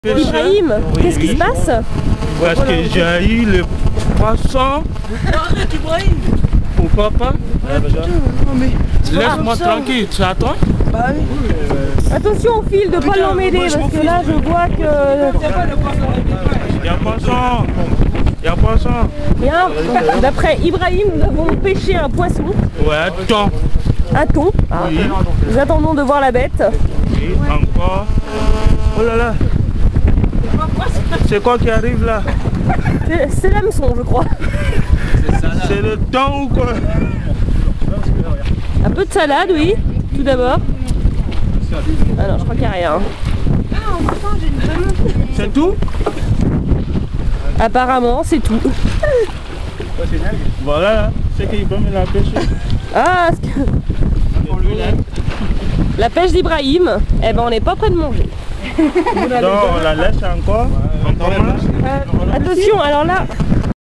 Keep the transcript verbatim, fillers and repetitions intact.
Ibrahim, qu'est-ce qui se passe? Parce que j'ai eu le poisson. Arrête Ibrahim. Pourquoi pas? Laisse-moi tranquille, c'est à toi? Bah oui. Attention au fil de pas l'emmêler parce que là je vois que... Il y a poisson. Il y a poisson. Bien, d'après Ibrahim, nous avons pêché un poisson. Ouais, thon. Un thon. Oui. Nous attendons de voir la bête. Et encore. Oh là là. C'est quoi qui arrive là? C'est l'hameçon, je crois. C'est le thon ou quoi? Un peu de salade, oui, tout d'abord. Ah non, je crois qu'il n'y a rien. C'est tout? Apparemment, c'est tout. Voilà, c'est qu'il peut me la pêcher. Ah, ce que... La pêche d'Ibrahim, eh ben on n'est pas près de manger. Donc on la laisse encore. On commence. Euh, attention, alors là,